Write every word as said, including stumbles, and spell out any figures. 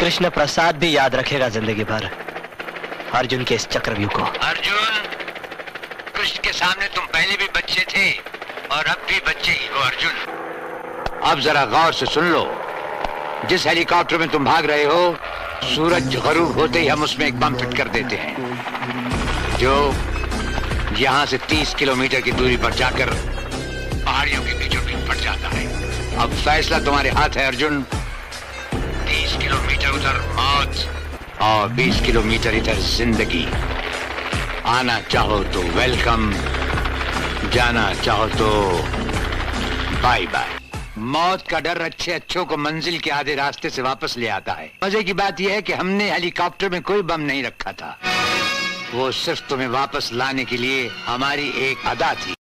कृष्ण प्रसाद भी याद रखेगा जिंदगी भर अर्जुन के इस चक्रव्यूह को। अर्जुन, कृष्ण के सामने तुम पहले भी बच्चे थे और अब भी बच्चे ही हो अर्जुन। अब जरा गौर से सुन लो, जिस हेलीकॉप्टर में तुम भाग रहे हो, सूरज गरूब होते ही हम उसमें एक बम फिट कर देते हैं जो यहाँ से तीस किलोमीटर की दूरी पर जाकर पहाड़ियों के बीचों बीच पड़ जाता है। अब फैसला तुम्हारे हाथ है अर्जुन। तीस किलोमीटर उधर मौत और बीस किलोमीटर इधर जिंदगी। आना चाहो तो वेलकम, जाना चाहो तो बाय बाय। मौत का डर अच्छे अच्छों को मंजिल के आधे रास्ते से वापस ले आता है। मजे की बात यह है कि हमने हेलीकॉप्टर में कोई बम नहीं रखा था, वो सिर्फ तुम्हें वापस लाने के लिए हमारी एक अदा थी।